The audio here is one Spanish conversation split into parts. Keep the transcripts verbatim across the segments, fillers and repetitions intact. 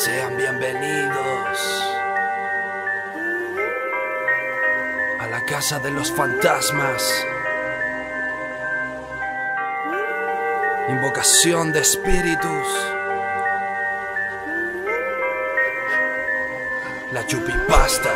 Sean bienvenidos a la casa de los fantasmas. Invocación de espíritus. La chupipasta.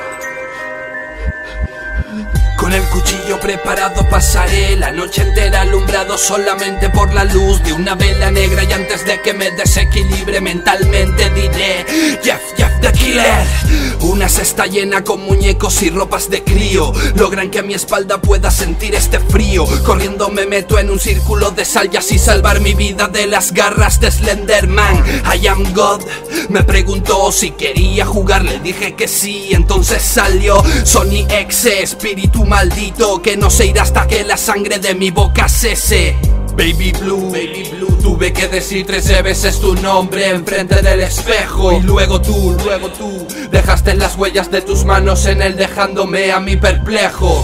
Con el cuchillo preparado pasaré la noche entera alumbrado solamente por la luz de una vela negra. Y antes de que me desequilibre mentalmente diré: Jeff, Jeff the Killer. Una cesta llena con muñecos y ropas de crío logran que mi espalda pueda sentir este frío. Corriendo me meto en un círculo de sal y así salvar mi vida de las garras de Slenderman. I am God. Me preguntó si quería jugar, le dije que sí. Entonces salió Sony X, espíritu maldito que no se irá hasta que la sangre de mi boca cese. Baby Blue, Baby Blue, tuve que decir trece veces tu nombre enfrente del espejo. Y luego tú, luego tú, dejaste las huellas de tus manos en él dejándome a mí perplejo.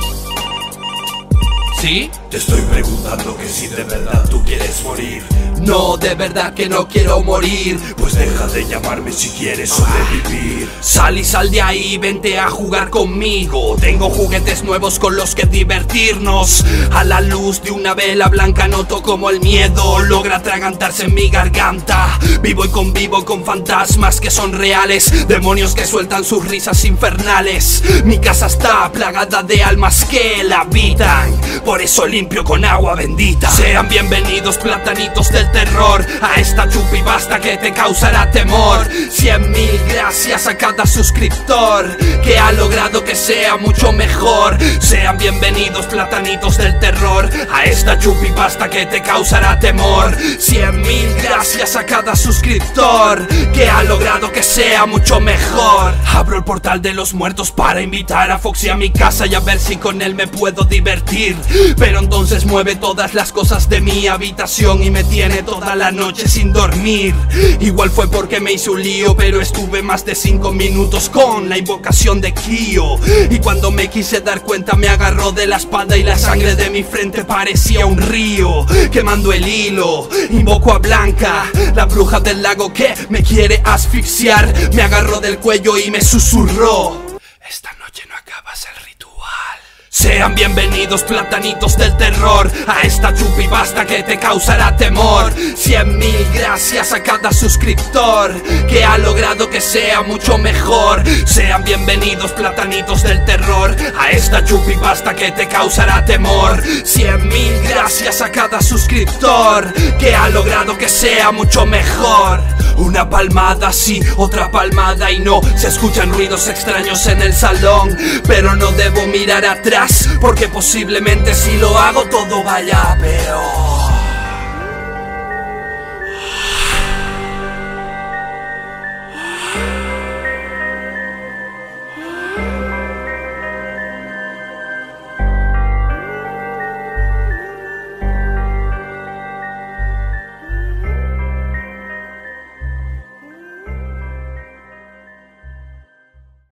¿Sí? Te estoy preguntando que si de verdad tú quieres morir. No, de verdad que no quiero morir. Pues deja de llamarme si quieres sobrevivir. Sal y sal de ahí, vente a jugar conmigo. Tengo juguetes nuevos con los que divertirnos. A la luz de una vela blanca noto como el miedo logra atragantarse en mi garganta. Vivo y convivo con fantasmas que son reales, demonios que sueltan sus risas infernales. Mi casa está plagada de almas que la habitan, por eso limpio con agua bendita. Sean bienvenidos platanitos del terror a esta chupipasta que te causará temor. Cien mil gracias a cada suscriptor que ha logrado que sea mucho mejor. Sean bienvenidos platanitos del terror a esta chupipasta que te causará temor. Cien mil gracias a cada suscriptor que ha logrado que sea mucho mejor. Abro el portal de los muertos para invitar a Foxy a mi casa y a ver si con él me puedo divertir. Pero entonces mueve todas las cosas de mi habitación y me tiene toda la noche sin dormir. Igual fue porque me hice un lío, pero estuve más de cinco minutos con la invocación de Kyo. Y cuando me quise dar cuenta me agarró de la espalda y la sangre de mi frente parecía un río quemando el hilo. Invoco a Blanca, la bruja del lago que me quiere asfixiar. Me agarró del cuello y me susurró: esta noche no acabas el ritual. Sean bienvenidos platanitos del terror a esta chupipasta que te causará temor. Cien mil gracias a cada suscriptor que ha logrado que sea mucho mejor. Sean bienvenidos platanitos del terror a esta chupipasta que te causará temor. Cien mil gracias a cada suscriptor que ha logrado que sea mucho mejor. Una palmada sí, otra palmada y no. Se escuchan ruidos extraños en el salón, pero no debo mirar atrás porque posiblemente si lo hago todo vaya peor.